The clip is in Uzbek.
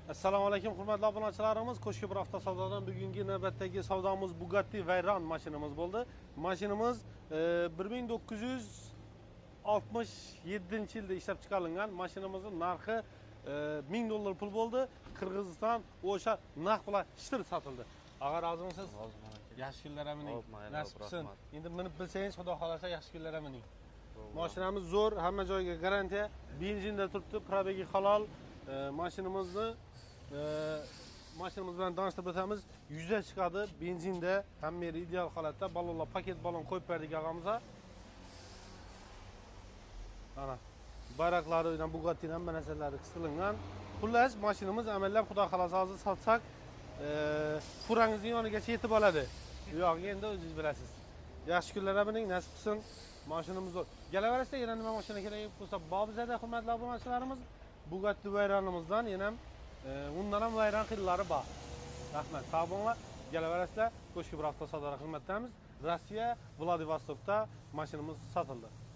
Assalomu alaykum hurmatli obunachilarimiz. Qo'shki bir hafta savdodan bugungi navbatdagi savdomiz Bugatti Veyron mashinamiz bo'ldi. Mashinamiz 1967-yilda ishlab chiqarilgan. Mashinamizning narxi $1000 pul bo'ldi. Qirg'iziston o'sha narx bilan shtir sotildi. Agar rozimisiz? Yaxshi kunlar amining. Nasib qilsin. Endi minib bilsangiz, xudo xolasa yaxshi kunlar amining. Mashinamiz zo'r, hamma joyga garantiya, benzinda turibdi, probegi halol. Mashinamizni bilan tanishtirib o'tamiz. 100 ga chiqadi, benzinda, hamma yeri ideal holatda, balonlar paket balon qo'yib berdik og'amizga. Ana, bayroqlari bilan Bugatti hamma narsalari qisilgan. Xullas, mashinamiz amallab xudo xolasa hozir sotsak, furangizning yonigacha yetib oladi. Bu yo'q, endi o'zingiz bilasiz. Yaxshi kunlar amining, nasib qilsin. Mashinamiz zo'r. Kelaverasizda yana nima mashina kerak bo'lsa, Bobizada hurmatli obunachilarimiz, Bugatti Veyronimizdan yana undan ham Veyron xillari bor. Rahmat. Sog' bo'linglar. Kelaverasizlar. Qo'shki bir hafta savdo xizmatdamiz. Rossiya Vladivostokda mashinamiz sotildi.